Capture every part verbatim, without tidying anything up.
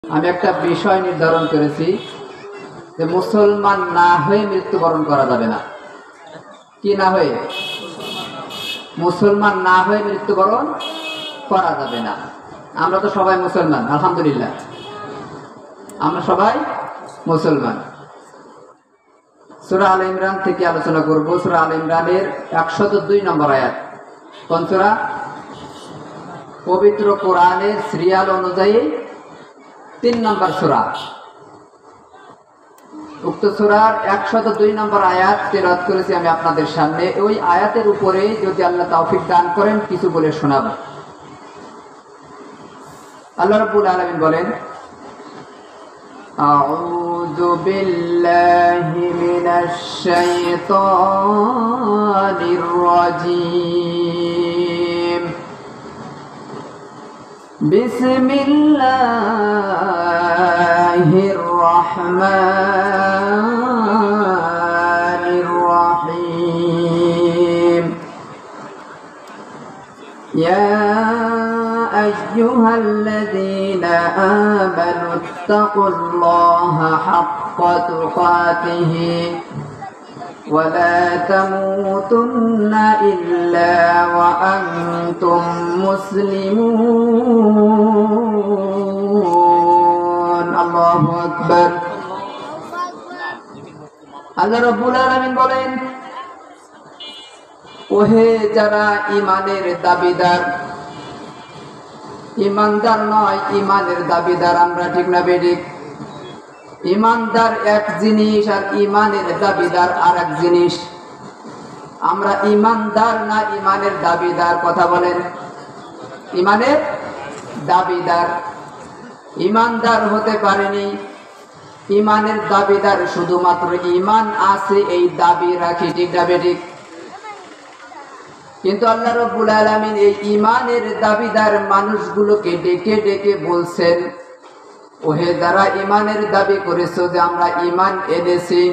আমি একটা বিষয় নির্ধারণ করেছি যে মুসলমান না হয়ে মৃত্যুবরণ করা যাবে না। কি না হয়ে? মুসলমান না হয়ে মৃত্যুবরণ করা যাবে না। আমরা তো সবাই মুসলমান, আলহামদুলিল্লাহ, আমরা সবাই মুসলমান। সূরা আল ইমরান থেকে আলোচনা করব। সূরা আল ইমরানের একশত দুই নম্বর আয়াত। কোন সূরা? পবিত্র কোরআনের সিরিয়াল অনুযায়ী তিন নম্বর সূরা। উক্ত সূরার একশত দুই নম্বর আয়াত তেলাওয়াত করেছি আমি আপনাদের সামনে। ওই আয়াতের উপরে যদি আল্লাহ তৌফিক দান করেন কিছু বলে শোনাব। আল্লাহ রাব্বুল আলামিন বলেন, আউযু বিল্লাহি মিনাশ শাইতানির রাজীম। বিসমিল্লাহির রহমানির রহিম। ইয়া আইয়ুহাল্লাযীনা আমানুত্তাকুল্লাহা হাক্কা তুকাতিহি ওয়া লা তামুতুন্না ইল্লা ওয়া আনতুম মুসলিমুন। আল্লাহু আকবার। আল্লাহ রাব্বুল আলামিন বলেন, ওহে যারা ঈমানের দাবিদার, ঈমানদার নয় ঈমানের দাবিদার আমরা, ঠিক না বেঠিক? ঈমানদার এক জিনিস আর ঈমানের দাবিদার আর এক জিনিস। আমরা ঈমানদার না ঈমানের দাবিদার? কথা বলেন। ঈমানের দাবিদার। ঈমানদার হতে পারেনি, ঈমানের দাবিদার শুধুমাত্র ঈমান আছে এই দাবি রাখি, ঠিক না বেঠিক? কিন্তু আল্লাহ রাব্বুল আলামিন এই ঈমানের দাবিদার মানুষগুলোকে ডেকে ডেকে বলছেন, ওহে যারা ঈমানের দাবি করেছো যে আমরা ঈমান এনেছি,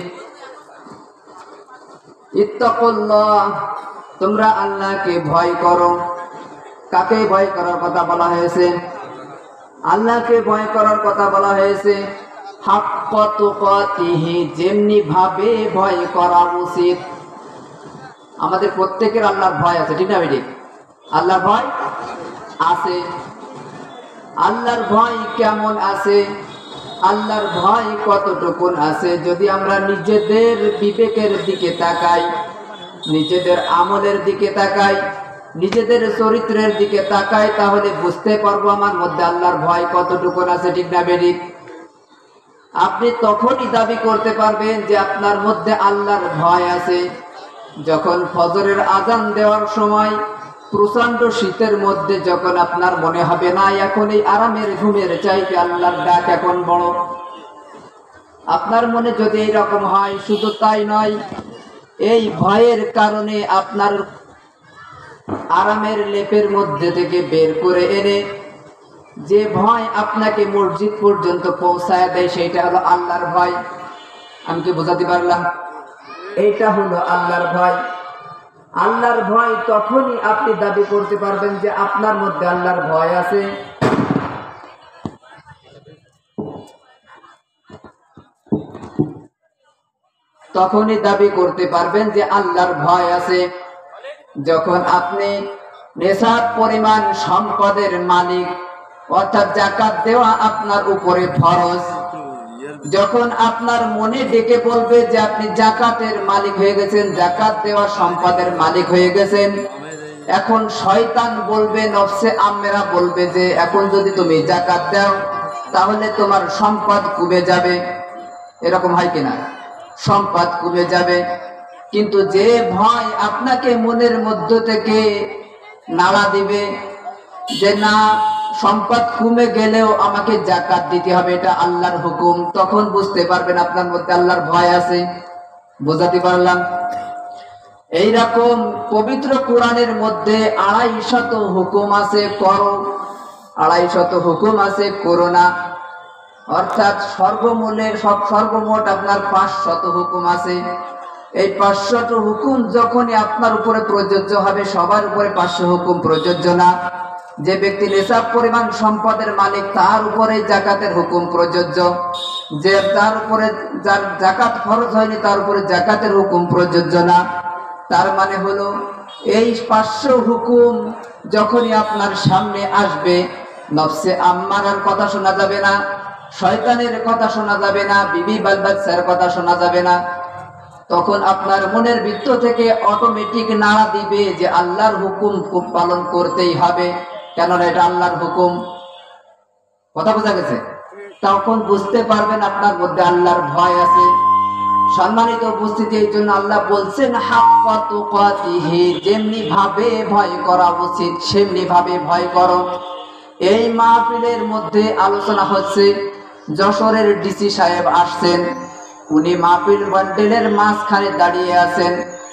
ইত্তাকুল্লাহ, তোমরা আল্লাহকে ভয় করো। কাকে ভয় করার কথা বলা হয়েছে? আল্লাহকে ভয় করার কথা বলা হয়েছে। হাক্কা তুকাতিহি, যেমনি ভাবে ভয় করা উচিত। আমাদের প্রত্যেকের আল্লাহর ভয় আছে, ঠিক না বেঠিক? আল্লাহর ভয় আছে। আল্লাহর ভয় কেমন আছে? আল্লাহর ভয় কতটুকুন আছে? যদি আমরা নিজেদের বিবেকের দিকে তাকাই, নিজেদের আমলের দিকে তাকাই, নিজেদের চরিত্রের দিকে তাকাই, তাহলে বুঝতে পারবো আমার মধ্যে আল্লাহর ভয় কতটুকুন আছে, ঠিক না বেঠিক? আপনি তখনই দাবি করতে পারবেন যে আপনার মধ্যে আল্লাহর ভয় আছে যখন ফজরের আজান দেওয়ার সময় প্রচন্ড শীতের মধ্যে যখন আপনার মনে হবে না এখন এই আরামের ঘুমের চাইতে আল্লাহর ডাক এখন বড়। আপনার মনে যদি এইরকম হয়, শুধু তাই নয়, এই ভয়ের কারণে আপনার আরামের লেপের মধ্যে থেকে বের করে এনে যে ভয় আপনাকে মসজিদ পর্যন্ত পৌঁছায় দেয়, সেটা হলো আল্লাহর ভয়। আমি কি বোঝাতে পারলাম? এইটা হলো আল্লাহর ভয়। আল্লাহর ভয় তখনই আপনি দাবি করতে পারবেন যে আপনার মধ্যে আল্লাহর ভয় আছে। তখনই দাবি করতে পারবেন যে আল্লাহর ভয় আছে যখন আপনি নেশাব পরিমাণ সম্পদের মালিক, অর্থাৎ যাকাত দেওয়া আপনার উপরে ফরজ। যখন আপনার মনে ডেকে বলবে যে আপনি যাকাতের মালিক হয়ে গেছেন, যাকাত দেওয়া সম্পদের মালিক হয়ে গেছেন, এখন শয়তান বলবে, নফসে আম্মেরা বলবে যে এখন যদি তুমি যাকাত দাও তাহলে তোমার সম্পদ কমে যাবে। এরকম হয় কিনা? সম্পদ কমে যাবে। কিন্তু যে ভয় আপনাকে মনের মধ্য থেকে নাড়া দিবে যে না, সম্পদ কমে গেলেও আমাকে যাকাত দিতে হবে, এটা আল্লাহর হুকুম, তখন বুঝতে পারবেন আপনার মধ্যে আল্লাহর ভয় আছে। বোঝাতে পারলাম? এইরকম পবিত্র কোরআনের মধ্যে আড়াই শত হুকুম আছে করো, আড়াই শত হুকুম আছে করো না। অর্থাৎ সর্বমূলের সব সর্বমোট আপনার পাঁচ শত হুকুম আছে। এই পাঁচশত হুকুম যখনই আপনার উপরে প্রযোজ্য হবে, সবার উপরে পাঁচশো হুকুম প্রযোজ্য না। যে ব্যক্তি নিসাব পরিমাণ সম্পদের মালিক তার উপরে জাকাতের হুকুম প্রযোজ্য, যে তার উপরে যার জাকাত ফরজ হয়নি তার উপরে জাকাতের হুকুম প্রযোজ্য না। তার মানে হলো এই পাঁচশো হুকুম যখনই আপনার সামনে আসবে, নফসে আম্মারার কথা শোনা যাবে না, শয়তানের কথা শোনা যাবে না, বিবি বাল বাচ্চার কথা শোনা যাবে না। তখন আপনার মনের ভিতর থেকে অটোমেটিক নাড়া দিবে যে আল্লাহর হুকুম খুব পালন করতেই হবে, কেননা এটা আল্লাহর হুকুম। কথা বোঝা গেছে? তখন বুঝতে পারবেন আপনার মধ্যে আল্লাহর ভয় আছে। সম্মানিত উপস্থিতি, এই জন্য আল্লাহ বলছেন হাক্কা তুকাতিহি, যেমনি ভাবে ভয় করা উচিত সেমনি ভাবে ভয় করো। এই মাহফিলের মধ্যে আলোচনা হচ্ছে, যশোরের ডিসি সাহেব আসছেন, উনি মাহফিল বান্ডেলের মাঝখানে দাঁড়িয়ে আছেন,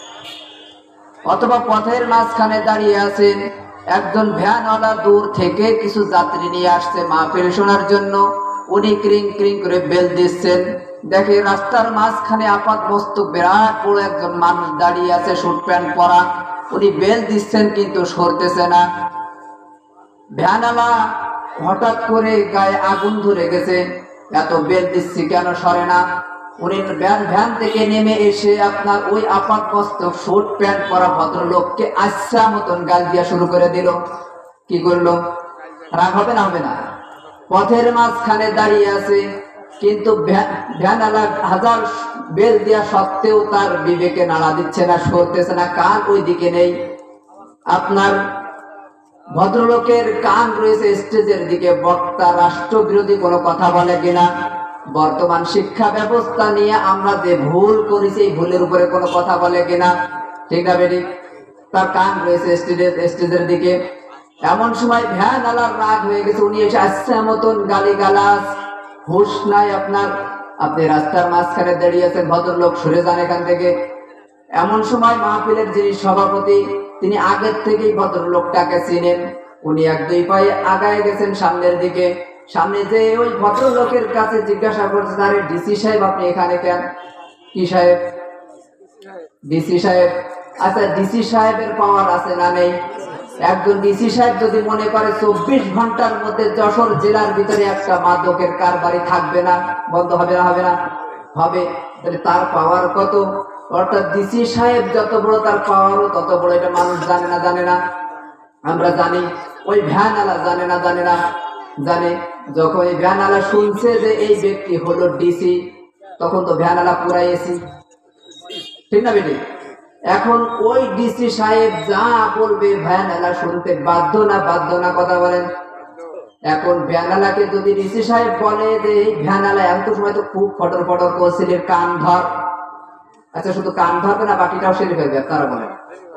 অথবা পথের মাঝখানে দাঁড়িয়ে আছেন। একজন ভ্যানওয়ালা দূর থেকে কিছু যাত্রী নিয়ে আসছে মাহফিল শোনার জন্য, উনি ক্রিং ক্রিং করে বেল দিচ্ছেন। দেখে রাস্তার মাঝখানে আপাত মস্তক বিরাট বড় একজন মানুষ দাঁড়িয়ে আছে, শুট প্যান্ট পরা, উনি বেল দিচ্ছেন কিন্তু সরতেছে না। ভ্যানওয়ালা হঠাৎ করে গায়ে আগুন ধরে গেছে, এত বেল দিচ্ছি কেন সরে না। উনি ভ্যান ভ্যান থেকে নেমে এসে আপনার ওই আপাত মস্তক শুট প্যান্ট পরা ভদ্রলোককে আচ্ছা মতন গাল দিয়া শুরু করে দিল। কি করলো? রাগ হবে না? হবে না? পথের মাঝখানে দাঁড়িয়ে আছে, কিন্তু ভ্যানওয়ালা হাজার বেল দেওয়া সত্ত্বেও তার বিবেকে নাড়া দিচ্ছে না, সরতেছে না, কান ওই দিকে নেই। আপনার ভদ্রলোকের কান রয়েছে স্টেজের দিকে। বক্তা রাষ্ট্রবিরোধী কোনো কথা বলে কিনা, বর্তমান শিক্ষা ব্যবস্থা নিয়ে আমরা যে ভুল করেছি এই ভুলের উপরে কোনো কথা বলে কিনা, ঠিক না বেটি? তার কান রয়েছে স্টেজের স্টেজের দিকে। এমন সময় ভ্যানওয়ালার রাগ হয়ে গেছে, উনি এসে আসছে মতন গালি গালাজ, হুশ নাই আপনার। আপনি রাস্তার মাঝখানে দাঁড়িয়ে আছেন, ভদ্রলোক সরে যান এখান থেকে। এমন সময় মাহফিলের যিনি সভাপতি, তিনি আগের থেকেই ভদ্রলোকটাকে চিনেন। উনি এক দুই পায়ে আগায় গেছেন সামনের দিকে। সামনে যে ওই ভদ্রলোকের কাছে জিজ্ঞাসা করছেন, আরে ডিসি সাহেব আপনি এখানে কেন? কি সাহেব? ডিসি সাহেব। আচ্ছা, ডিসি সাহেবের পাওয়ার আছে না নেই? একজন ডিসি সাহেব যদি মনে করে চব্বিশ ঘন্টার মধ্যে যশোর জেলার ভিতরে একটা মাদকের কারবারি থাকবে না, বন্ধ হবে না? হবে না? হবে। তাহলে তার পাওয়ার কত? অর্থাৎ ডিসি সাহেব যত বড় তার পাওয়ারও তত বড়। এটা মানুষ জানে না? জানে না? আমরা জানি। ওই ভ্যানওয়ালা জানে না? জানে না? জানে। যখন এই ভ্যানওয়ালা শুনছে যে এই ব্যক্তি হলো ডিসি, তখন তো ভ্যানওয়ালা পুরাই এসি, ঠিক না বেটি? এখন ওই ডিসি সাহেব যা বলবে ভ্যানওয়ালা শুনতে বাধ্য না? বাধ্য না? কথা বলেন। এখন ভ্যানওয়ালাকে যদি ডিসি সাহেব বলে যে এই ভ্যানওয়ালা এত সময় তো খুব ফটর ফটর করছিলেন, কান ধর। আচ্ছা, শুধু কান ধরবে না, বাকিটাও সেরে ফেলবে? তারা বলেন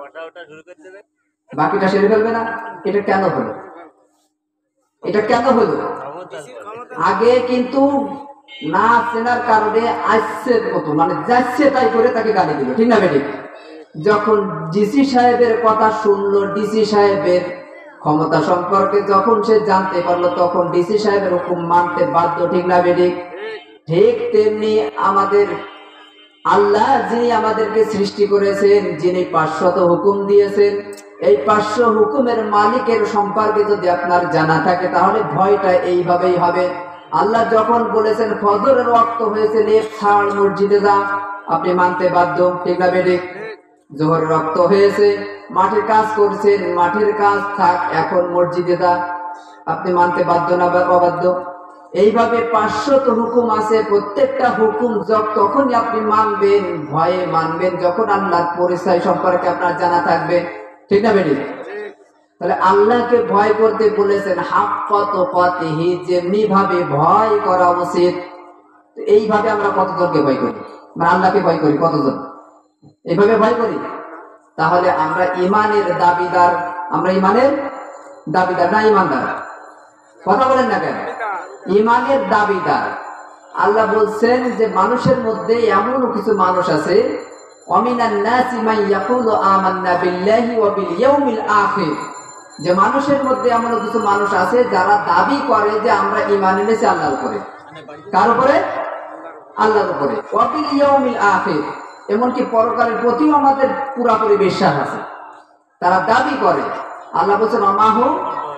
বাকিটা সেরে ফেলবে না? এটা কেন হলো? এটা কেন হলো? আগে কিন্তু না চেনার কারণে আসছে মতো, মানে যাচ্ছে তাই করে তাকে গালি দিল, ঠিক না বেটি? যখন ডিসি সাহেবের কথা শুনলো, ডিসি সাহেবের ক্ষমতা সম্পর্কে যখন সে জানতে পারলো, তখন ডিসি সাহেবের হুকুম মানতে বাধ্য, ঠিক না বেটি? ঠিক তেমনি আমাদের আল্লাহ যিনি আমাদেরকে সৃষ্টি করেছেন, যিনি পাঁচশত হুকুম দিয়েছেন, এই পাঁচশো হুকুমের মালিকের সম্পর্কে যদি আপনার জানা থাকে, তাহলে ভয়টা এইভাবেই হবে। আল্লাহ যখন বলেছেন ফজরের ওয়াক্ত হয়েছে, লেপ ছাড়, মসজিদে যা, আপনি মানতে বাধ্য, ঠিক না বেটি? জোহরের ওয়াক্ত হয়েছে, মাঠের কাজ করছেন, মাঠের কাজ থাক, এখন মসজিদে যা, আপনি মানতে বাধ্য না অবাধ্য? এইভাবে পাঁচশত হুকুম আছে। প্রত্যেকটা হুকুম তখনই আপনি মানবেন, ভয়ে মানবেন, যখন আল্লাহর পরিচয় সম্পর্কে আপনার জানা থাকবে, ঠিক না বেটি? তাহলে আল্লাহকে ভয় করতে বলেছেন হাক্কা তুকাতিহি, যেমনি ভাবে ভয় করা উচিত। এইভাবে আমরা কতজনকে ভয় করি? মানে আল্লাহকে ভয় করি কতজন? এইভাবে ভয় করি? তাহলে আমরা ইমানের দাবিদার। আমরা ইমানের দাবিদার না ইমানদার? কথা বলেন না কেন? ইমানের দাবিদার। আল্লাহ বলছেন যে মানুষের মধ্যে এমন কিছু মানুষ আছে, ওয়ামিনান নাসি মান ইয়াকুলু আমান্না বিল্লাহি ওয়া বিল ইয়াউমিল আখির, যে মানুষের মধ্যে এমন কিছু মানুষ আছে যারা দাবি করে যে আমরা ঈমান এনেছি আল্লাহর উপরে। কার উপরে? আল্লাহর উপরে। ওয়া বিল ইয়াউমিল আখির, এমনকি পরকালের প্রতিও আমাদের পুরোপুরি বিশ্বাস আছে, তারা দাবি করে। আল্লাহ বলছেন ওয়ামাহু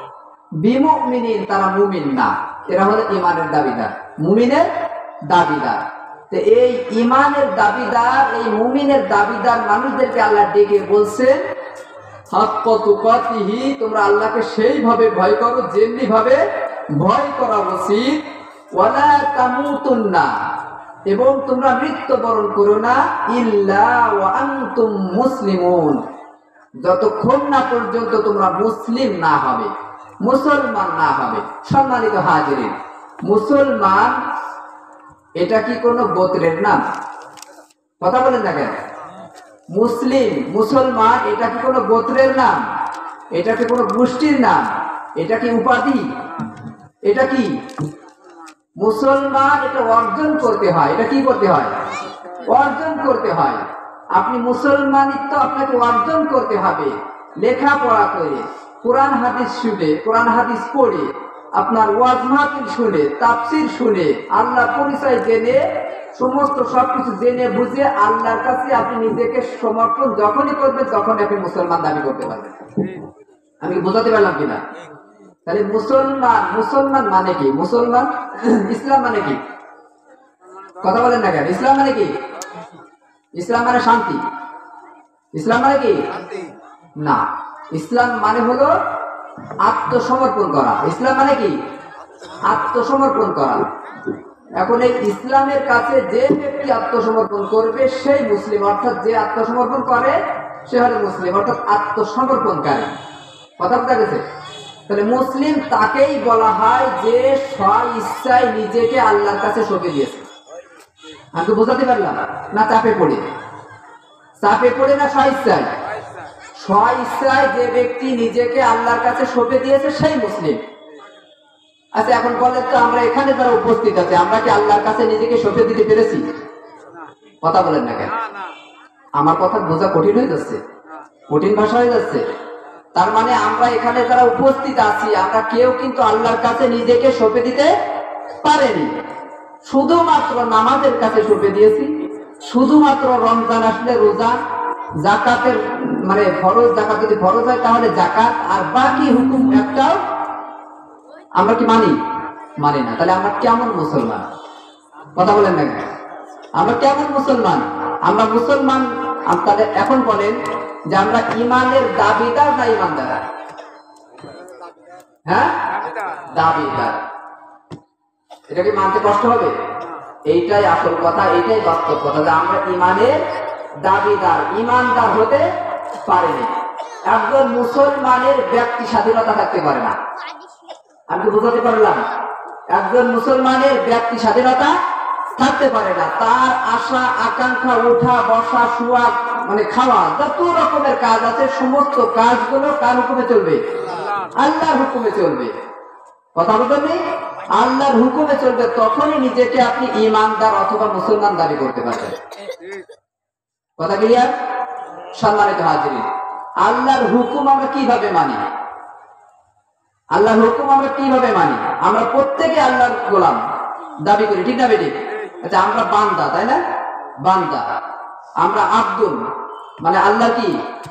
বিমুমিনিন, তারা মুমিন না। এরা হলো ঈমানের দাবিদার, মুমিনের দাবিদার। তো এই ঈমানের দাবিদার, এই মুমিনের দাবিদার মানুষদেরকে আল্লাহ ডেকে বলছেন হাক্কা তুকাতিহি, তোমরা আল্লাহকে সেইভাবে ভয় করো যেমনি ভাবে ভয় করা উচিত। ওয়ালা তামুতুন্না, এবং তোমরা মৃত্যুবরণ করো না ইল্লা ওয়া আনতুম মুসলিমুন, যতক্ষণ না পর্যন্ত তোমরা মুসলিম না হবে, মুসলমান না হবে। সম্মানিত হাজিরিন, মুসলমান এটা কি কোনো গোত্রের নাম? কথা বলেন না কেন? মুসলিম, মুসলমান এটা কি কোনো গোত্রের নাম? এটা কি কোনো গোষ্ঠীর নাম? এটা কি উপাধি? এটা কি মুসলমান? এটা অর্জন করতে হয়। এটা কি করতে হয়? অর্জন করতে হয়। আপনি মুসলমানিত্ব আপনাকে অর্জন করতে হবে লেখাপড়া করে, কোরআন হাদিস শুনে, কোরআন হাদিস পড়ে, আপনার ওয়াজ মাহফিল শুনে, তাফসীর শুনে, আল্লাহ পরিচয় জেনে, সমস্ত সবকিছু জেনে বুঝে আল্লাহর কাছে আপনি নিজেকে সমর্পণ যখনই করবেন তখনই আপনি মুসলমান দাবি করতে পারবেন। আমি বোঝাতে পারলাম কিনা? তাহলে মুসলমান, মুসলমান মানে কি? মুসলমান, ইসলাম মানে কি? কথা বলেন না কেন? ইসলাম মানে কি? ইসলাম মানে শান্তি। ইসলাম মানে কি? না, ইসলাম মানে হলো আত্মসমর্পণ করা। ইসলাম মানে কি? আত্মসমর্পণ করা। এখন এই ইসলামের কাছে যে ব্যক্তি আত্মসমর্পণ করবে সেই মুসলিম, অর্থাৎ যে আত্মসমর্পণ করে সে হলো মুসলিম, অর্থাৎ আত্মসমর্পণকারী। কথা বুঝা গেছে? তাহলে মুসলিম তাকেই বলা হয় যে স্ব ইচ্ছায় নিজেকে আল্লাহর কাছে সঁপে দিয়েছে। আমি তো বোঝাতে পারলাম না? চাপে পড়ে, চাপে পড়ে না স্ব ইচ্ছায়? স্ব ইচ্ছায় যে ব্যক্তি নিজেকে আল্লাহর কাছে সঁপে দিয়েছে সেই মুসলিম। আচ্ছা, এখন বলেন তো, আমরা এখানে যারা উপস্থিত আছে, আমরা কি আল্লাহর কাছে নিজেকে সঁপে দিতে পেরেছি? কথা বলেন না কেন? আমার কথা বোঝা কঠিন হয়ে যাচ্ছে, কঠিন ভাষা হয়ে যাচ্ছে। তার মানে আমরা এখানে যারা উপস্থিত আছি, আমরা কেউ কিন্তু আল্লাহর কাছে নিজেকে সঁপে দিতে পারেনি। শুধুমাত্র নামাজের কাছে সঁপে দিয়েছি, শুধুমাত্র রমজান আসলে রোজা, জাকাতের মানে ফরজ, জাকাত যদি ফরজ হয় তাহলে জাকাত, আর বাকি হুকুম একটাও আমরা কি মানি? মানি না। তাহলে আমরা কেমন মুসলমান? কথা বলেন না? আমরা কেমন মুসলমান? আমরা মুসলমান। তাহলে এখন বলেন যে আমরা ইমানের দাবিদার না ইমানদার? হ্যাঁ, দাবিদার। এটা কি মানতে কষ্ট হবে? এইটাই আসল কথা, এইটাই বাস্তব কথা, যে আমরা ইমানের দাবিদার, ইমানদার হতে পারেনি। একজন মুসলমানের ব্যক্তি স্বাধীনতা থাকতে পারে না। আমি তো বোঝাতে পারলাম? একজন মুসলমানের ব্যক্তি স্বাধীনতা থাকতে পারে না। তার আশা আকাঙ্ক্ষা, উঠা বসা, শোয়া, মানে খাওয়া, যত রকমের কাজ আছে সমস্ত কাজগুলো কার হুকুমে চলবে? আল্লাহর হুকুমে চলবে। কথা বলবেন নেই? আল্লাহর হুকুমে চলবে, তখনই নিজেকে আপনি ইমানদার অথবা মুসলমান দাবি করতে পারবেন। কথা ক্লিয়ার? সম্মানিত হাজিরিন, আল্লাহর হুকুম আমরা কিভাবে মানি? আল্লাহর হুকুম আমরা কিভাবে মানি? আমরা প্রত্যেকে আল্লাহর গোলাম দাবি করি, ঠিক না বেটি? আচ্ছা, আমরা বান্দা, তাই না? বান্দা। আমরা আব্দুল, মানে আল্লাহ কি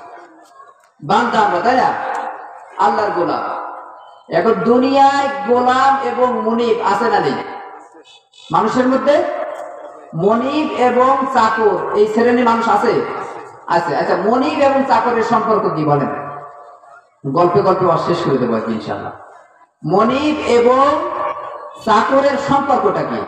বান্দা আমরা, তাই না? আল্লাহর গোলাম। এখন দুনিয়ায় গোলাম এবং মুনিব আছে না নেই? মানুষের মধ্যে মনিব এবং চাকর, এই শ্রেণী মানুষ আছে? আছে। আচ্ছা, মনিব এবং চাকরের সম্পর্ক কি বলেন? গল্পে গল্পে অশেষ করে দেবো ইনশাআল্লাহ। মনিব এবং চাকরের সম্পর্কটা কি?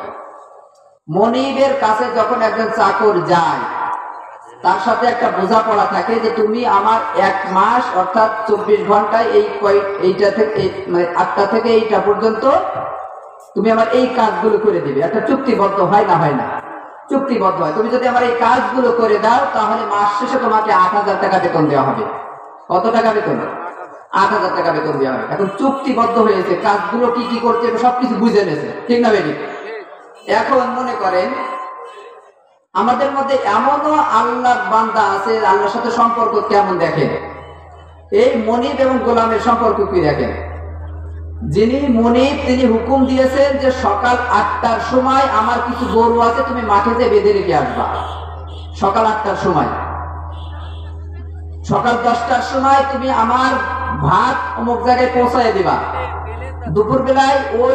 মনিবের কাছে যখন একজন চাকর যায়, তার সাথে একটা বোঝাপড়া থাকে যে তুমি আমার এক মাস অর্থাৎ চব্বিশ ঘন্টায় এই এইটা থেকে মানে আটটা থেকে এইটা পর্যন্ত তুমি আমার এই কাজগুলো করে দিবে। একটা চুক্তিবদ্ধ হয় না? হয় না? চুক্তিবদ্ধ হয়। তুমি যদি আমার এই কাজগুলো করে দাও তাহলে মাস শেষে তোমাকে আট হাজার টাকা বেতন দেওয়া হবে। কত টাকা বেতন? আট হাজার টাকা বেতন দেওয়া হবে। এখন চুক্তিবদ্ধ হয়েছে, কাজগুলো কি কি করছে সবকিছু বুঝে নিয়েছে, ঠিক না বেটি? এখন মনে করেন আমাদের মধ্যে এমনও আল্লাহ বান্দা আছে, আল্লাহর সাথে সম্পর্ক কেমন দেখেন? এই মনিব এবং গোলামের সম্পর্ক কি দেখেন? যিনি মনিব তিনি হুকুম দিয়েছেন যে সকাল আটটার সময় আমার কিছু গরু আছে, তুমি মাঠে যে বেঁধে রেখে আসবা সকাল আটটার সময়। সকাল দশটার সময় তুমি আমার ভাত অমুক জায়গায় পৌঁছায় দিবা। দুপুর বেলায় ওই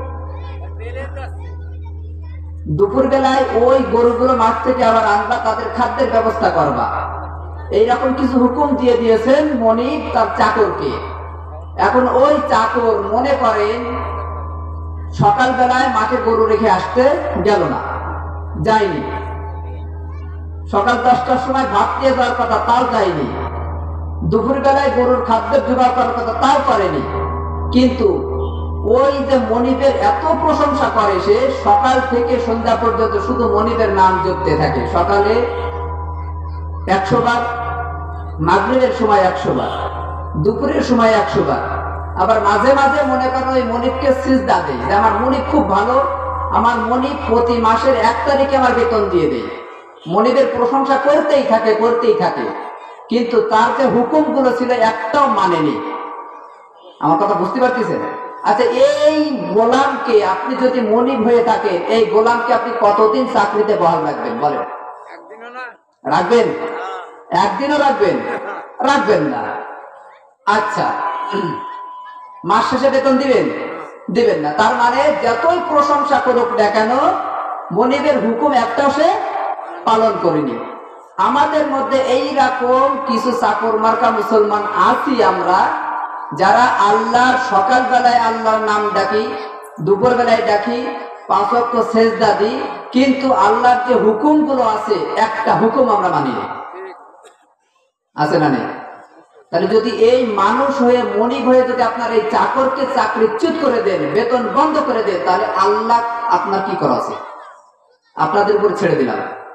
দুপুর বেলায় ওই গরুগুলো মাঠ থেকে আবার আনবা, তাদের খাদ্যের ব্যবস্থা করবা, এইরকম কিছু হুকুম দিয়ে দিয়েছেন মনিব তার চাকরকে। এখন ওই চাকর মনে করেন সকাল বেলায় মাঠে গরু রেখে আসতে গেল না, যায়নি। সকাল দশটার সময় ভাত দিয়ে যাওয়ার কথা, তাও যায়নি। দুপুর বেলায় গরুর খাদ্যের জোগাড় করার কথা, তাও করেনি। কিন্তু ওই যে মনিবের এত প্রশংসা করে, সে সকাল থেকে সন্ধ্যা পর্যন্ত শুধু মনিবের নাম জপতে থাকে। সকালে একশো বার, মাগরিবের সময় একশো বার, দুপুরের সময় একশো বার। আবার মাঝে মাঝে মনে করেন ওই মনিবকে সিজদা দেয় যে আমার মনিব খুব ভালো, আমার মনিব প্রতি মাসের এক তারিখে আমার বেতন দিয়ে দেয়। মনিবের প্রশংসা করতেই থাকে করতেই থাকে, কিন্তু তার যে হুকুম গুলো ছিল একটাও মানেনি। আমার কথা বুঝতে পারতেছেন? আচ্ছা, এই গোলামকে আপনি যদি মনিব হয়ে থাকেন, এই গোলামকে আপনি কতদিন চাকরিতে বহাল রাখবেন বলেন? রাখবেন? একদিনও রাখবেন? রাখবেন না। আচ্ছা, মাস শেষে বেতন দিবেন? দিবেন না। তার মানে যতই প্রশংসা করুক না কেন, মনিবের হুকুম একটাও সে পালন করেনি। আমাদের মধ্যে এইরকম কিছু চাকর মার্কা মুসলমান আছি আমরা, যারা আল্লাহর সকাল বেলায় আল্লাহর নাম ডাকি, দুপুর বেলায় ডাকি, পাঁচ ওয়াক্ত সেজদা দিই, কিন্তু আল্লাহর যে হুকুম গুলো আছে একটা হুকুম আমরা মানি না। আছে না নেই? তাহলে যদি এই মানুষ হয়ে মনিব হয়ে যদি আপনার এই চাকরকে চাকরিচ্যুত করে দেন, বেতন বন্ধ করে দেন, তাহলে আল্লাহ আপনার কি করা আছে? আপনাদের উপর ছেড়ে দিলাম।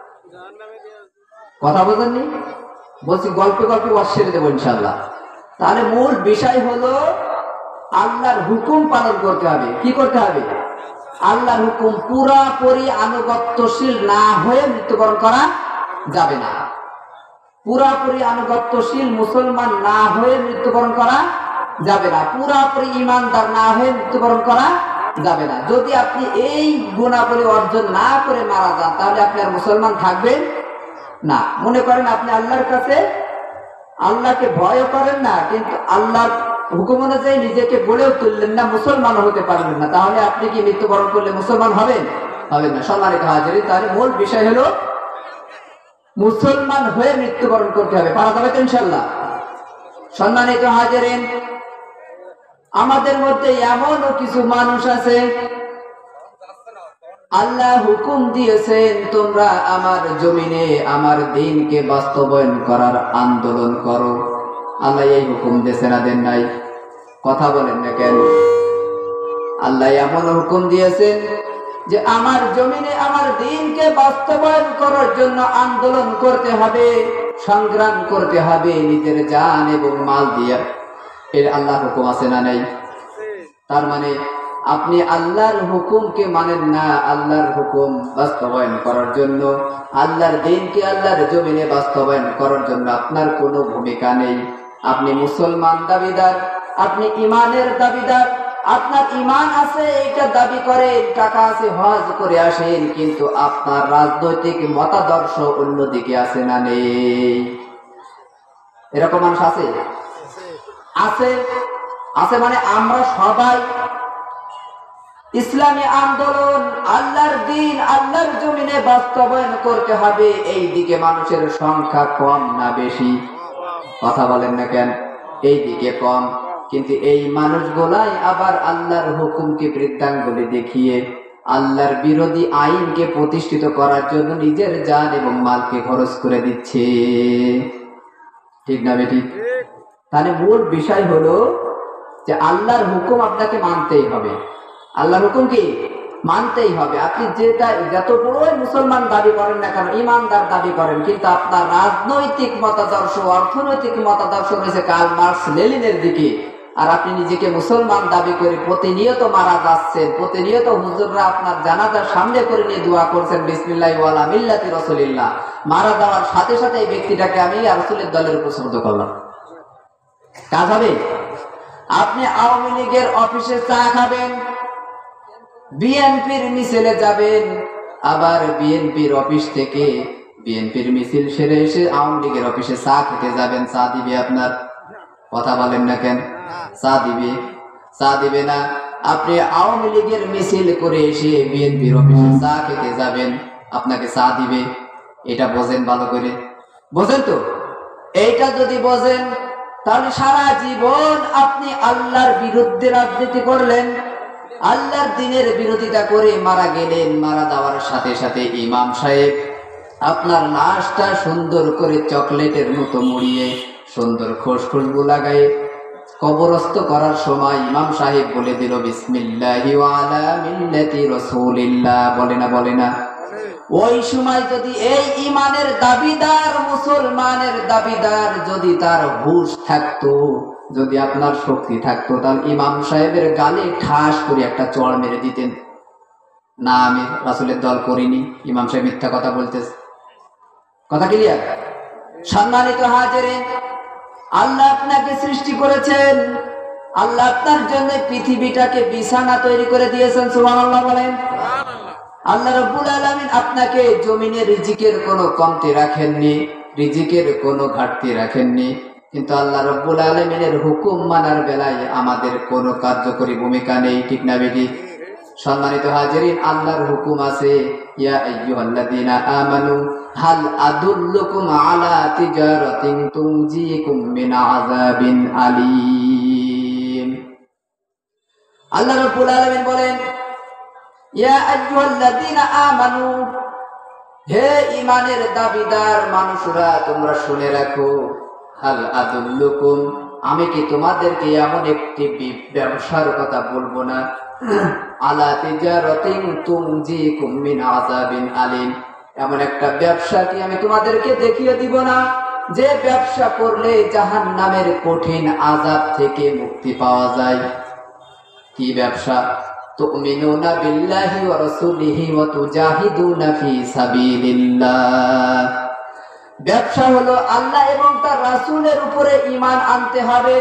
কথা বোঝেননি? বলছি গল্পে গল্পে ওয়াজ ছেড়ে দেবো ইনশাআল্লাহ। তাহলে মূল বিষয় হলো আল্লাহর হুকুম পালন করতে হবে। কি করতে হবে? আল্লাহর হুকুম পুরাপুরি আনুগত্যশীল না হয়ে মৃত্যুবরণ করা যাবে না। পুরাপুরি আনুগত্যশীল মুসলমান না হয়ে মৃত্যুবরণ করা যাবে না। পুরাপুরি ইমানদার না হয়ে মৃত্যুবরণ করা যাবে না। যদি আপনি এই গুণাবলী অর্জন না করে মারা যান, তাহলে আপনি আর মুসলমান থাকবেন না। মনে করেন আপনি আল্লাহর কাছে আল্লাহকে ভয় করেন না, কিন্তু আল্লাহর হুকুম অনুযায়ী নিজেকে গড়েও তুললেন না, মুসলমান হতে পারলেন না, তাহলে আপনি কি মৃত্যুবরণ করলে মুসলমান হবেন? হবেন না। সম্মানিত হাজিরিন, তাহলে মূল বিষয় হলো মুসলমান হয়ে মৃত্যুবরণ করতে হবে। পারা যাবে তো ইনশাআল্লাহ? সম্মানিত হাজিরিন, আমাদের মধ্যে এমনও কিছু মানুষ আছে, আল্লাহ হুকুম দিয়েছেন তোমরা আমার জমিনে আমার দ্বীনকে বাস্তবায়ন করার আন্দোলন করো। আল্লাহ এই হুকুম দিয়েছেন না দেন নাই? কথা বলেন না কেন? আল্লাহ এমন হুকুম দিয়েছেন যে আমার জমিনে আমার দ্বীনকে বাস্তবায়ন করার জন্য আন্দোলন করতে হবে, সংগ্রাম করতে হবে নিজের জান এবং মাল দিয়ে। এর আল্লাহ হুকুম আছে না নাই? তার মানে আপনি আল্লাহর হুকুমকে মানেন না। আল্লাহর হুকুম বাস্তবায়ন করার জন্য, আল্লাহর দ্বীনকে আল্লাহর জমিনে বাস্তবায়ন করার জন্য আপনার কোনো ভূমিকা নেই। আপনি মুসলমান দাবিদার, আপনি ইমানের দাবিদার, আপনার ইমান আছে এইটা দাবি করেন, টাকা আছে হজ করে আসেন, কিন্তু আপনার রাজনৈতিক মতাদর্শ অন্যদিকে আছে না নেই? এরকম মানুষ আছে? আছে। আছে মানে আমরা সবাই ইসলামী আন্দোলন, আল্লাহর দ্বীন আল্লাহর জমিনে বাস্তবায়ন করতে হবে, এই দিকে মানুষের সংখ্যা কম না বেশি? কথা বলেন না কেন? এই দিকে কম। কিন্তু এই মানুষগুলাই আবার আল্লাহর হুকুমকে বৃদ্ধাঙ্গুলি দেখিয়ে আল্লাহর বিরোধী আইনকে প্রতিষ্ঠিত করার জন্য নিজের জান এবং মালকে খরচ করে দিচ্ছে। ঠিক না বেটি? তাহলে মূল বিষয় হলো যে আল্লাহর হুকুম আপনাকে মানতেই হবে। আল্লাহর হুকুম কি? মানতেই হবে। আপনি যেটা যত বড়ই মুসলমান দাবি করেন না কেন, ইমানদার দাবি করেন, কিন্তু আপনার রাজনৈতিক মতাদর্শ, অর্থনৈতিক মতাদর্শ রয়েছে কার্ল মার্কস লেনিনের দিকে, আর আপনি নিজেকে মুসলমান দাবি করে প্রতিনিয়ত মারা যাচ্ছেন। প্রতিনিয়ত হুজুররা আপনার জানাজার সামনে করে নিয়ে দোয়া করছেন বিসমিল্লাহ ওয়ালা মিল্লাতি রাসূলিল্লাহ। মারা যাওয়ার সাথে সাথে এই ব্যক্তিটাকে আমি রাসূলের দলের উপর শ্রদ্ধা করলাম। কাজ হবে? আপনি আওয়ামী লীগের অফিসে চা খাবেন, বিএনপির মিছিলে যাবেন, আবার বিএনপির অফিস থেকে বিএনপির মিছিল সেরে এসে আওয়ামী লীগের অফিসে চা খেতে যাবেন। চা দিবে আপনার? কথা বলেন না কেন? চা দিবে? চা দিবে না। আপনি আওয়ামী লীগের মিছিল করে এসে বিএনপির অফিসে চা খেতে যাবেন, আপনাকে চা দিবে, এটা বোঝেন ভালো করে? বোঝেন তো? এইটা যদি বোঝেন তাহলে সারা জীবন আপনি আল্লাহর বিরুদ্ধে রাজনীতি করলেন, আল্লাহর দিনের বিরোধিতা করে মারা গেলেন। মারা যাওয়ার সাথে সাথে ইমাম সাহেব আপনার লাশটা সুন্দর করে চকলেটের মতো মুড়িয়ে সুন্দর খুশখুশবু লাগায় কবরস্থ করার সময় ইমাম সাহেব বলে দিল বিসমিল্লাহি ওয়া আলা মিল্লাতি রাসূলিল্লাহ, বলে না বলে না? ওই সময় যদি এই ইমানের দাবিদার মুসলমানের দাবিদার যদি তার হুঁশ থাকতো, যদি আপনার শক্তি থাকতো, তাহলে ইমাম সাহেবের গালে ঠাস করে একটা চড় মেরে দিতেন। না, আমি রাসূলের দল করিনি, ইমাম সাহেব মিথ্যা কথা বলতেছে। কথা ক্লিয়ার? সম্মানিত হাজিরিন, আল্লাহ আপনাকে সৃষ্টি করেছেন, আল্লাহ আপনার জন্য পৃথিবীটাকে বিছানা তৈরি করে দিয়েছেন। সুবহানাল্লাহ বলেন। আল্লাহ রাব্বুল আলামিন আপনাকে জমিনে রিজিকের কোনো কমতি রাখেননি, রিজিকের কোনো ঘাটতি রাখেননি, কিন্তু আল্লাহ রাব্বুল আলামিনের হুকুম মানার বেলায় আমাদের কোনো কার্যকরী ভূমিকা নেই, ঠিক না বেঠিক? সম্মানিত হাজিরিন, আল্লাহর হুকুম আছে, ইয়া আইয়ুহাল্লাযীনা আমানু হাল আদুল্লুকুম আলা তিজারাতিন তুনজিকুম মিন আযাবিন আলীম। আল্লাহ রাব্বুল আলামিন বলেন, ইয়া আইয়ুহাল্লাযীনা আমানু, হে ঈমানের দাবিদার মানুষরা তোমরা শুনে রাখো, হাল আদুল্লুকুম, আমি কি তোমাদেরকে এমন একটি ব্যবসার কথা বলবো না, আলা তিজারাতিন তুনজিকুম মিন আযাবিন আলীম, এমন একটা ব্যবসা কি আমি তোমাদেরকে দেখিয়ে দিব না, যে ব্যবসা করলে জাহান্নামের কঠিন আযাব থেকে মুক্তি পাওয়া যায়? কি ব্যবসা? তুমিনুনা বিল্লাহি ওয়া রাসূলিহি ওয়া তুজাহিদুনা ফি সাবিলিল্লাহ। ব্যবসা হলো আল্লাহ এবং তার রাসূলের উপরে ঈমান আনতে হবে।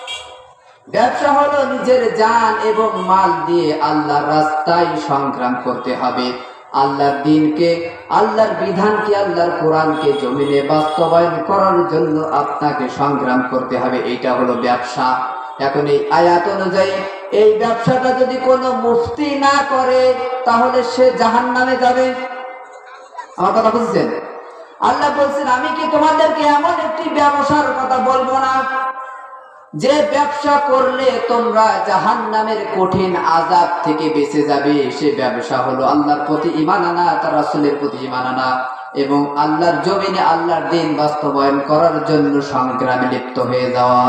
ব্যবসা হলো নিজের জান এবং মাল দিয়ে আল্লাহর রাস্তায় সংগ্রাম করতে হবে, আল্লাহর দ্বীনকে, আল্লাহর বিধানকে, আল্লাহর কোরআনকে জমিনে বাস্তবায়ন করার জন্য আপনাকে সংগ্রাম করতে হবে। এইটা হলো ব্যবসা। এখন এই আয়াত অনুযায়ী এই ব্যবসাটা যদি কোনো মুফতি না করে তাহলে সে জাহান্নামে যাবে। আমার কথা বুঝছেন? আল্লাহ বলছেন, আমি কি তোমাদেরকে এমন একটি ব্যবসার কথা বলবো না, যে ব্যবসা করলে তোমরা জাহান্নামের কঠিন আযাব থেকে বেঁচে যাবে? সে ব্যবসা হলো আল্লাহর প্রতি ঈমান আনা, তার রাসূলের প্রতি ঈমান আনা এবং আল্লাহর জমিনে আল্লাহর দ্বীন বাস্তবায়ন করার জন্য সংগ্রামে লিপ্ত হয়ে যাওয়া।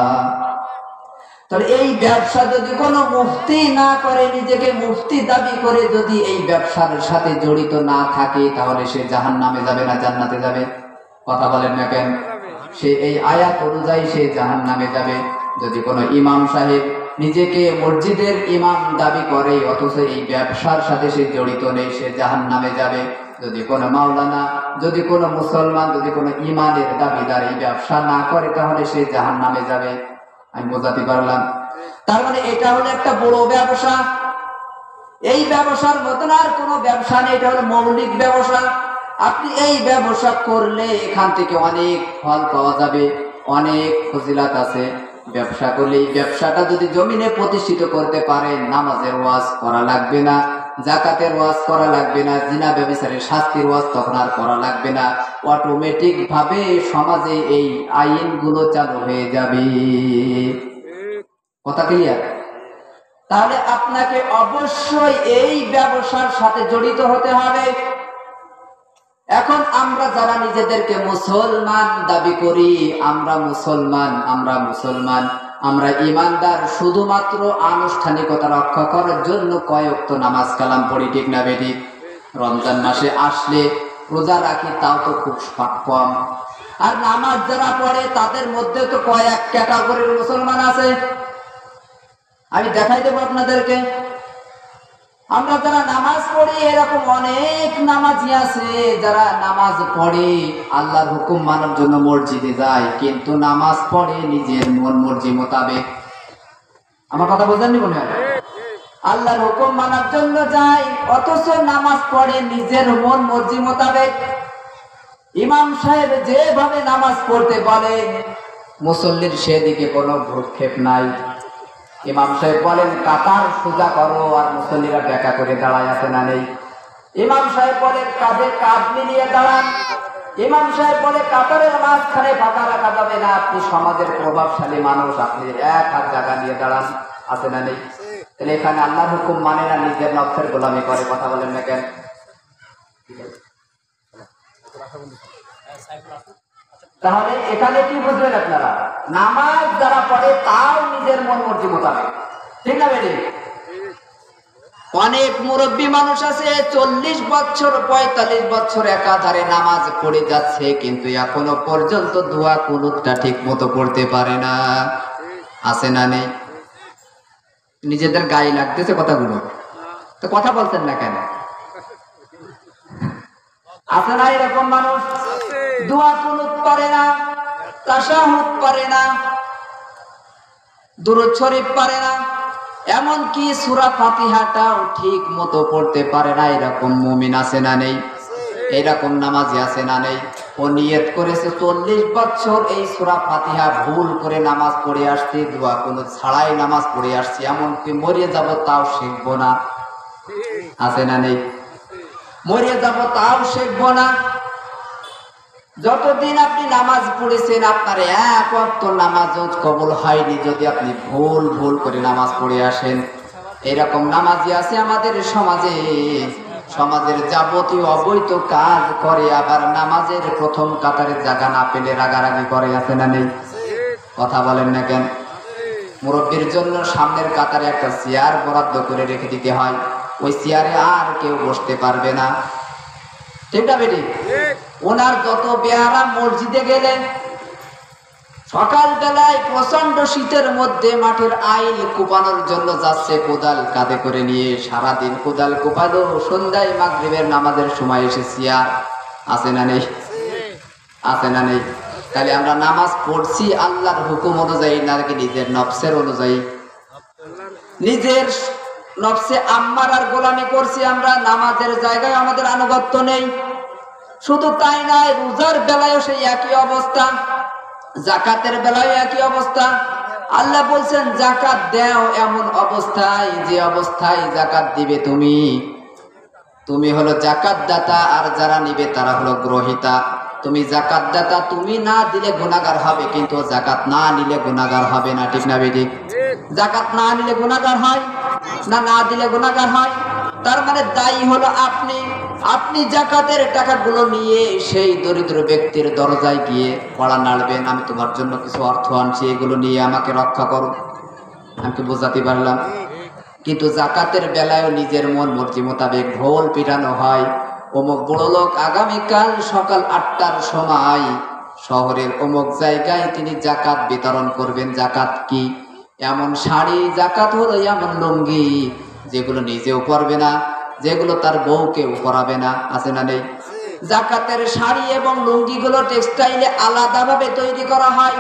তাহলে এই ব্যবসা যদি কোনো মুফতি না করে, নিজেকে মুফতি দাবি করে যদি এই ব্যবসার সাথে জড়িত না থাকে, তাহলে সে জাহান্নামে যাবে না জান্নাতে যাবে? কথা বলেন না কেন? সে এই আয়াত অনুযায়ী সে জাহান্নামে যাবে। যদি কোনো ইমাম সাহেব নিজেকে মসজিদের ইমাম দাবি করে অথচ এই ব্যবসার সাথে সে জড়িত নেই, সে জাহান্নামে যাবে। যদি কোনো মাওলানা, যদি কোনো মুসলমান, যদি কোনো ইমানের দাবিদার এই ব্যবসা না করে তাহলে সে জাহান্নামে যাবে। আমি বোঝাতে পারলাম? তার মানে এটা হলো একটা বড় ব্যবসা। এই ব্যবসার মতন আর কোনো ব্যবসা নেই, এটা হলো মৌলিক ব্যবসা। আপনি এই ব্যবসা করলে এখান থেকে অনেক ফল পাওয়া যাবে, অনেক ফজিলাত আছে। ব্যবসা করলে এই ব্যবসাটা যদি জমিনে প্রতিষ্ঠিত করতে পারেন, নামাজের ওয়াজ করা লাগবে না, যাকাতের ওয়াজ করা লাগবে না, জিনা ব্যভিচারের শাস্তির ওয়াজ তখন আর করা লাগবে না, অটোমেটিক ভাবে সমাজে এই আইনগুলো চালু হয়ে যাবে। কথা ক্লিয়ার? তাহলে আপনাকে অবশ্যই এই ব্যবসার সাথে জড়িত হতে হবে। এখন আমরা যারা নিজেদেরকে মুসলমান দাবি করি, আমরা মুসলমান, আমরা মুসলমান, আমরা ইমানদার, শুধুমাত্র আনুষ্ঠানিকতা রক্ষা করার জন্য কয়েক তো নামাজ কালাম পড়ি, ঠিক না বেঠিক? রমজান মাসে আসলে রোজা রাখি, তাও তো খুব কম। আর নামাজ যারা পড়ে তাদের মধ্যে তো কয়েক ক্যাটাগরির মুসলমান আছে। আমি দেখাই দেবো আপনাদেরকে। আমরা যারা নামাজ পড়ি এরকম অনেক নামাজি আছে যারা নামাজ পড়ে, আল্লাহর হুকুম মানার জন্য মসজিদে যায়, কিন্তু নামাজ পড়ে নিজের মন মর্জি মোতাবেক। আমার কথা বোঝেননি মনে হয়? আল্লাহর হুকুম মানার জন্য যায় অথচ নামাজ পড়ে নিজের মন মর্জি মোতাবেক। ইমাম সাহেব যেভাবে নামাজ পড়তে বলেন মুসল্লির সেদিকে কোনো ভ্রুক্ষেপ নাই। ইমাম সাহেব বলেন কাতার সোজা করো, আর মুসল্লিরা বেঁকা করে দাঁড়ায় আছে না নেই? ইমাম সাহেব বলেন কাঁধে কাঁধ মিলিয়ে দাঁড়ান। ইমাম সাহেব বলে কাতারের মাঝখানে ফাঁকা রাখা যাবে না, আপনি সমাজের প্রভাবশালী মানুষ, আপনি এক হাত জায়গা নিয়ে দাঁড়ান, আছে না নেই? তাহলে এখানে আল্লাহর হুকুম মানে না, নিজের নফসের গোলামি করে? কথা বলেন না কেন? তাহলে এখানে কি বুঝলেন আপনারা? নামাজ যারা পড়ে তাও নিজের মন মর্জি মোতাবেক, ঠিক না বেটি? অনেক মুরব্বী মানুষ আছে চল্লিশ বছর পঁয়তাল্লিশ বছর একাধারে নামাজ পড়ে যাচ্ছে, কিন্তু এখনো পর্যন্ত দোয়া কুনুতটা ঠিক মতো পড়তে পারে না, আছে না নেই? নিজেদের গায়ে লাগতেছে কথাগুলো, তো কথা বলতেন না কেন? আছে না এরকম মানুষ? দোয়া কুনুত পারে না, তাশাহুদ পারে না, দুরূদ শরীফ পারে না, এমনকি সূরা ফাতিহাটাও ঠিক মতো পড়তে পারে না, এরকম মুমিন আছে না নেই? এরকম নামাজি আছে না নেই? ও নিয়ত করেছে চল্লিশ বছর এই সূরা ফাতিহা ভুল করে নামাজ পড়ে আসছি, দোয়া কুনুত ছাড়াই নামাজ পড়ে আসছি, এমনকি মরিয়ে যাব তাও শিখবো না, আছে না নেই? মরিয়ে যাব তাও শিখবো না। যতদিন আপনি নামাজ পড়েছেন আপনার এক ওয়াক্ত নামাজও কবুল হয়নি যদি আপনি ভুল ভুল করে নামাজ পড়ে আসেন। এরকম নামাজি আছে আমাদের সমাজে, সমাজের যাবতীয় অবৈধ কাজ করে, আবার নামাজের প্রথম কাতারের জায়গা না পেলে রাগারাগি করে, আছে না নেই? কথা বলেন না কেন? মুরব্বীর জন্য সামনের কাতারে একটা চেয়ার বরাদ্দ করে রেখে দিতে হয়, ওই চেয়ারে আর কেউ বসতে পারবে না, ঠিক না বেটি? ওনার যত বেহারা মসজিদে গেলেন, সকাল বেলায় প্রচন্ড শীতের মধ্যে মাঠের আইল কোপানোর জন্য যাচ্ছে কোদাল কাঁধে করে নিয়ে, সারাদিন কোদাল কোপালো, সন্ধ্যায় মাগরিবের নামাজের সময় এসে চেয়ার, আছে না নেই? আছে না নেই? তাহলে আমরা নামাজ পড়ছি আল্লাহর হুকুম অনুযায়ী নাকি নিজের নফসের অনুযায়ী? নিজের নফসে আম্মারার গোলামি করছি আমরা, নামাজের জায়গায় আমাদের আনুগত্য নেই। শুধু তাই নয়, রোজার বেলায়ও সেই একই অবস্থা, জাকাতের বেলায় একই অবস্থা। আল্লাহ বলছেন জাকাত দাও এমন অবস্থায় যে অবস্থায় জাকাত দিবে তুমি, তুমি হলো জাকাত দাতা, আর যারা নিবে তারা হলো গ্রহীতা। তুমি জাকাত দাতা, তুমি না দিলে গুনাহগার হবে, কিন্তু জাকাত না নিলে গুনাহগার হবে না, ঠিক না বেঠিক? জাকাত না নিলে গুনাহগার হয় না, না দিলে গুনাহগার হয়। তার মানে দায়ী হলো আপনি। আপনি জাকাতের টাকাগুলো নিয়ে সেই দরিদ্র ব্যক্তির দরজায় গিয়ে কড়া নাড়বেন, আমি তোমার জন্য কিছু অর্থ আনছি, এগুলো নিয়ে আমাকে রক্ষা করো। আমি কি বোঝাতে পারলাম? কিন্তু জাকাতের বেলায় নিজের মন মর্জি মোতাবেক ঢোল পিটানো হয়, অমুক বড় লোক আগামীকাল সকাল আটটার সময় শহরের অমুক জায়গায় তিনি জাকাত বিতরণ করবেন। জাকাত কি? এমন শাড়ি, জাকাত হলো এমন লুঙ্গি যেগুলো নিজেও পরবে না, যেগুলো তার বউকেও পরাবে না, আছে না নেই? জাকাতের শাড়ি এবং লুঙ্গিগুলো টেক্সটাইলে আলাদাভাবে তৈরি করা হয়।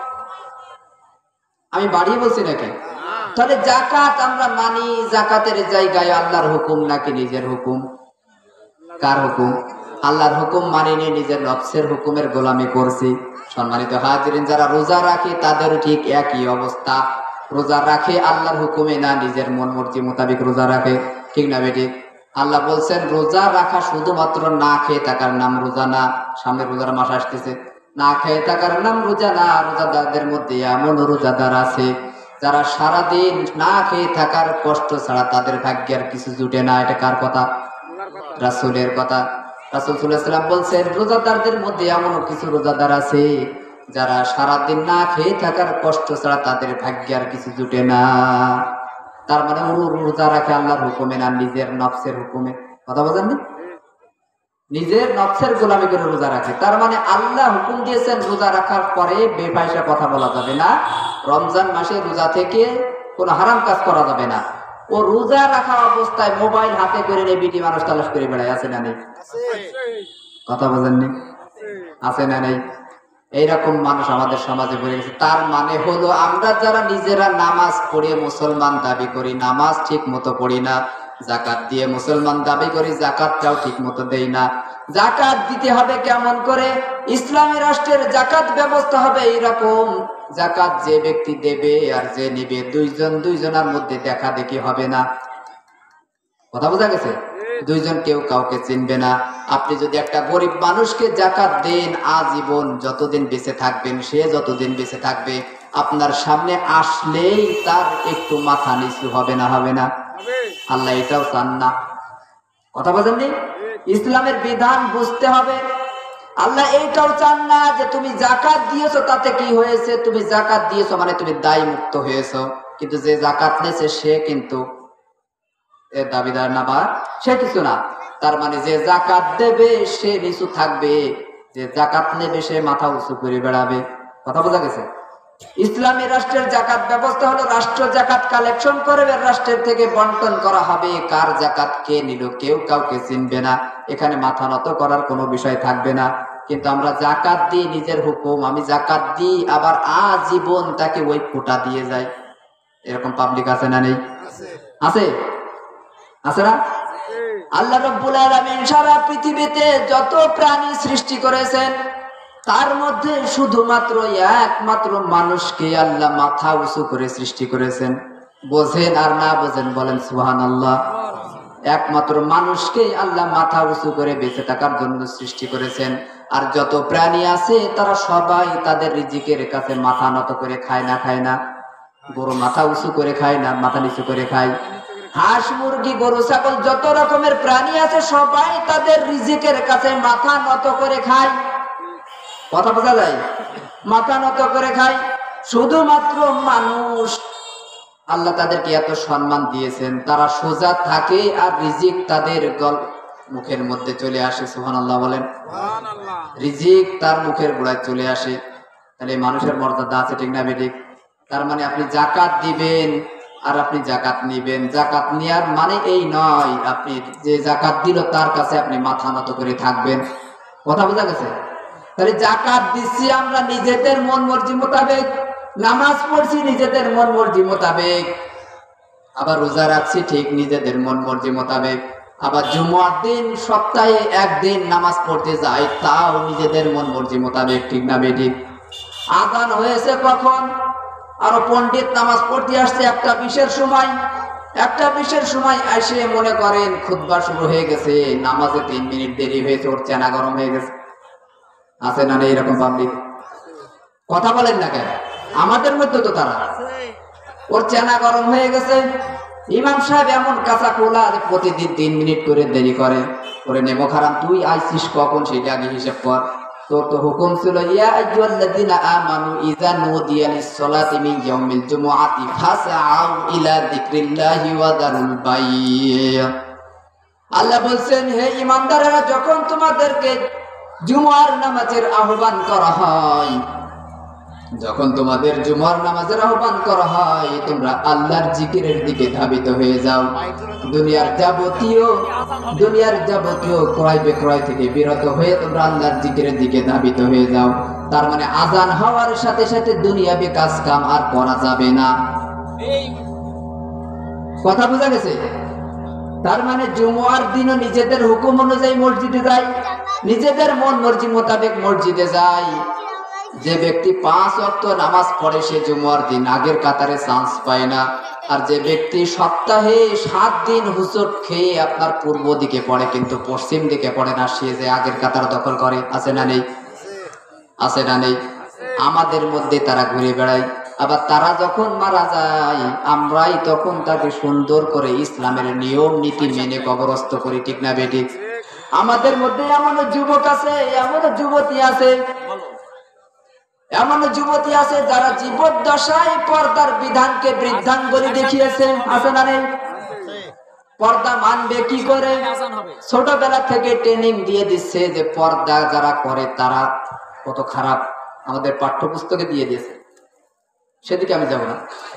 আমি বাড়িয়ে বলছি নাকি? তাহলে জাকাত আমরা মানি, জাকাতের জায়গায় আল্লাহর হুকুম নাকি নিজের হুকুম? কার হুকুম? আল্লাহর হুকুম মানিনি, নিজের নফসের হুকুমের গোলামি করছি। সম্মানিত হাজিরিন, যারা রোজা রাখে তাদেরও ঠিক একই অবস্থা। রোজা রাখে আল্লাহর হুকুমে না, নিজের মন মর্জি মোতাবেক রোজা রাখে, ঠিক না বেটি? আল্লাহ বলছেন রোজা রাখা শুধুমাত্র না খেয়ে থাকার নাম রোজা না। সামনে রোজার মাস আসতেছে, না খেয়ে থাকার নাম রোজা না। রোজাদারদের মধ্যে এমন রোজাদার আছে যারা সারাদিন না খেয়ে থাকার কষ্ট ছাড়া তাদের ভাগ্যের কিছু জুটে না। এটা কার কথা? রাসূলের কথা। রাসূল সাল্লাল্লাহু আলাইহি ওয়াসাল্লাম বলছেন রোজাদারদের মধ্যে এমন কিছু রোজাদার আছে যারা সারাদিন না খেয়ে থাকার কষ্ট ছাড়া তাদের ভাগ্যের কিছু জুটে না। তার মানে রোজা রাখে আল্লাহর হুকুমে না, নিজের নফসের হুকুমে। কথা বোঝেননি? নিজের নফসের গোলামি করে রোজা রাখে। তার মানে আল্লাহ হুকুম দিয়েছেন রোজা রাখার পরে বেপয়সা কথা বলা যাবে না, রমজান মাসে রোজা থেকে কোনো হারাম কাজ করা যাবে না। ও রোজা রাখা অবস্থায় মোবাইল হাতে করে নিয়ে বিটি মানুষ তালাশ করে বেড়ায়, আছে না নেই? কথা বোঝেননি? আছে না নেই? এইরকম মানুষ আমাদের সমাজে বেড়ে গেছে। তার মানে হলো আমরা যারা নিজেরা নামাজ পড়ে মুসলমান দাবি করি, নামাজ ঠিক মতো পড়ি না। জাকাত দিয়ে মুসলমান দাবি করি, জাকাতটাও ঠিক মতো দেই না। জাকাত দিতে হবে কেমন করে? ইসলামী রাষ্ট্রের জাকাত ব্যবস্থা হবে এইরকম জাকাত যে ব্যক্তি দেবে আর যে নেবে দুইজন দুইজনের মধ্যে দেখা দেখি হবে না। কথা বোঝা গেছে? দুইজন কেউ কাউকে চিনবে না। আপনি যদি একটা গরিব মানুষকে জাকাত দেন, আজীবন যতদিন বেঁচে থাকবেন, সে যতদিন বেঁচে থাকবে, আপনার সামনে আসলেই তার একটু মাথা নিচু হবে না? হবে না? আল্লাহ এটাও চান না। কথা বোঝেননি? ইসলামের বিধান বুঝতে হবে। আল্লাহ এইটাও চান না যে তুমি জাকাত দিয়েছো তাতে কি হয়েছে, তুমি জাকাত দিয়েছো মানে তুমি দায় মুক্ত হয়েছো, কিন্তু যে জাকাত নিয়েছে সে কিন্তু এর দাবিদার না, বা সে কিছু না। তার মানে যে জাকাত দেবে সে নিচু থাকবে, যে জাকাত নেবে সে মাথা উঁচু করে বেড়াবে। কথা বোঝা গেছে? ইসলামী রাষ্ট্রের জাকাত ব্যবস্থা হলো রাষ্ট্র জাকাত কালেকশন করবে, রাষ্ট্রের থেকে বন্টন করা হবে। কার জাকাত কে নিল কেউ কাউকে চিনবে না, এখানে মাথা নত করার কোনো বিষয় থাকবে না। কিন্তু আমরা জাকাত দিই, নিজের হুকুম, আমি জাকাত দিই, আবার আজীবন তাকে ওই কোটা দিয়ে যাই। এরকম পাবলিক আছে না? নেই? আছে, আছে না? আল্লাহ রাব্বুল আলামিন সারা পৃথিবীতে যত প্রাণী সৃষ্টি করেছেন তার মধ্যে শুধুমাত্র একমাত্র মানুষকে আল্লাহ মাথা উঁচু করে সৃষ্টি করেছেন। বোঝেন আর না বোঝেন বলেন সুবহানাল্লাহ। একমাত্র মানুষকে আল্লাহ মাথা উঁচু করে বেঁচে থাকার জন্য সৃষ্টি করেছেন। আর যত প্রাণী আছে তারা সবাই তাদের রিজিকের কাছে মাথা নত করে খায় না? খায় না? গরু মাথা উঁচু করে খায় না মাথা নিচু করে খায়? হাঁস, মুরগি, গরু, ছাগল যত রকমের প্রাণী আছে সবাই তাদের রিজিকের কাছে মাথা নত করে খায়। কথা বোঝা যায়? মাথা নত করে খায়। শুধুমাত্র মানুষ আল্লাহ তাদেরকে এত সম্মান দিয়েছেন, তারা সোজা থাকে আর রিজিক তাদের গল মুখের মধ্যে চলে আসে। সুবহানাল্লাহ বলেন। রিজিক তার মুখের গোড়ায় চলে আসে। তাহলে মানুষের মর্যাদা আছে, ঠিক না বেঠিক? তার মানে আপনি জাকাত দিবেন আর আপনি জাকাত নিবেন। জাকাত নেওয়ার মানে এই নয় আপনি যে জাকাত দিল তার কাছে আপনি মাথা নত করে থাকবেন। কথা বোঝা গেছে? তাহলে জাকাত দিচ্ছি আমরা নিজেদের মন মর্জি মোতাবেক, নামাজ পড়ছি নিজেদের মন মর্জি মোতাবেক, আবার রোজা রাখছি ঠিক নিজেদের মন মর্জি মোতাবেক, আবার জুমার দিন সপ্তাহে একদিন নামাজ পড়তে যাই তাও নিজেদের মন মর্জি মোতাবেক, ঠিক না বেঠিক? আযান হয়েছে কখন? আরো পণ্ডিত নামাজ পড়তে আসছে একটা বিশের সময়, একটা বিশের সময় এসে মনে করেন খুতবা শুরু হয়ে গেছে, নামাজে তিন মিনিট দেরি হয়েছে, ওর চেনা গরম হয়ে গেছে। আছে না? নেই এরকম পাবলিক? কথা বলেন না কেন? আমাদের মধ্যে তো তারা, ওর চেনা গরম হয়ে গেছে। ইমাম সাহেব এমন কাঁচা কোলা যে প্রতিদিন তিন মিনিট করে দেরি করে। ওরে নেমো খারাপ, তুই আইছিস কখন সেটা আগে হিসেব কর। তোর তো হুকুম ছিল ইয়া আইয়ুহাল্লাযীনা আমানু ইযা নুদিয়া লিস-সালাতি মিন ইয়াউমিল জুমুআতি ফাসআউ ইলা যিকরিল্লাহি ওয়া দারুল বাই'। আল্লাহ বলছেন, হে ঈমানদারেরা, যখন তোমাদেরকে জুমার নামাজের আহ্বান করা হয়, যখন তোমাদের জুমার নামাজের আহ্বান করা হয় তোমরা আল্লাহর জিকিরের দিকে ধাবিত হয়ে যাও। দুনিয়ার যাবতীয় দুনিয়ার যাবতীয় ক্রয় বিক্রয় থেকে বিরত হয়ে তোমরা আল্লাহর জিকিরের দিকে ধাবিত হয়ে যাও। তার মানে আজান হওয়ার সাথে সাথে দুনিয়াবি কাজ কাম আর করা যাবে না। কথা বোঝা গেছে? তার মানে জুমার দিনও নিজেদের হুকুম অনুযায়ী মসজিদে যাই, নিজেদের মন মর্জি মোতাবেক মসজিদে যাই। যে ব্যক্তি পাঁচ ওয়াক্ত নামাজ পড়ে সে জুমার দিন আগের কাতারে চান্স পায় না। আর যে ব্যক্তি সপ্তাহে সাত দিন হুজুর খেয়ে আপনার পূর্ব দিকে পড়ে কিন্তু পশ্চিম দিকে পড়ে না, সে যে আগের কাতার দখল করে। আছে না? নেই? আছে না? নেই? আমাদের মধ্যে তারা ঘুরে বেড়ায়। আবার তারা যখন মারা যায় আমরাই তখন তাকে সুন্দর করে ইসলামের নিয়ম নীতি মেনে কবরস্থ করি, ঠিক না বেঠিক? আমাদের মধ্যে এমন যুবক আছে, এমন যুবতী আছে, এমন যুবতী আছে যারা জীবদ্দশায় পর্দার বিধানকে বৃদ্ধাঙ্গুলি দেখিয়েছে। আছে না? নেই? পর্দা মানবে কি করে? ছোটবেলা থেকে ট্রেনিং দিয়ে দিচ্ছে যে পর্দা যারা করে তারা কত খারাপ, আমাদের পাঠ্যপুস্তকে দিয়ে দিয়েছে। সেদিকে আমি যাব না।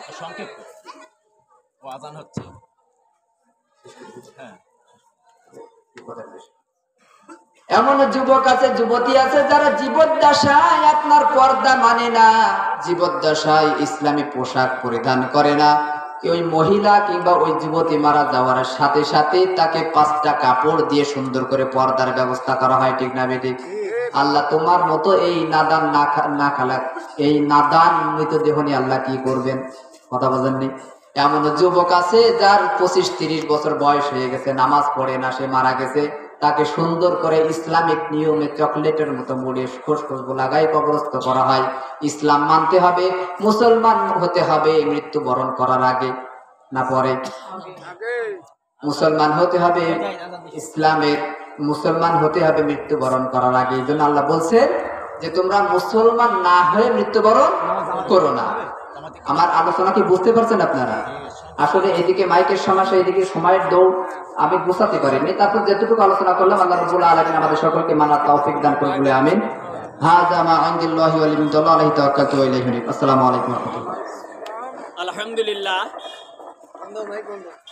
এমন যুবক আছে, যুবতী আছে যারা জীবদ্দশায় আপনার পর্দা মানে না, জীবদ্দশায় ইসলামী পোশাক পরিধান করে না। ওই মহিলা কিংবা ওই যুবতী মারা যাওয়ার সাথে সাথে তাকে পাঁচটা কাপড় দিয়ে সুন্দর করে পর্দার ব্যবস্থা করা হয়, ঠিক না বেঠিক? আল্লাহ তোমার মতো এই নাদান না না খালাক এই নাদান মৃতদেহ নিয়ে আল্লাহ কি করবেন? কথা বলেননি? এমন যুবক আছে যার পঁচিশ তিরিশ বছর বয়স হয়ে গেছে, নামাজ পড়ে না, সে মারা গেছে, তাকে সুন্দর করে ইসলামিক নিয়মে চকলেটের মতো মুড়িয়ে খুশখুশবু লাগাই কবরস্থ করা হয়। ইসলাম মানতে হবে, মুসলমান হতে হবে মৃত্যুবরণ করার আগে না পরে? মুসলমান হতে হবে ইসলামের, মুসলমান হতে হবে মৃত্যুবরণ করার আগে। এই জন্য আল্লাহ বলছে যে তোমরা মুসলমান না হয়ে মৃত্যুবরণ করো না। আমার আলোচনা কি বুঝতে পারছেন আপনারা? আসলে এদিকে মাইকের সমস্যা, এদিকে সময়ের দৌড়, আমি বোঝাতে পারিনি। তারপর যেটুকু আলোচনা করলাম আল্লাহ রাব্বুল আলামিন আমাদের সকলকে মানার তৌফিক দান করুন বলে আমিন। হাযা মা ইনদাল্লাহি ওয়া লিমিন আলাইহি তাওয়াক্কালতু ওয়া ইলাইহি উনীব। আসসালামু আলাইকুম ওয়া রাহমাতুল্লাহ। আলহামদুলিল্লাহ।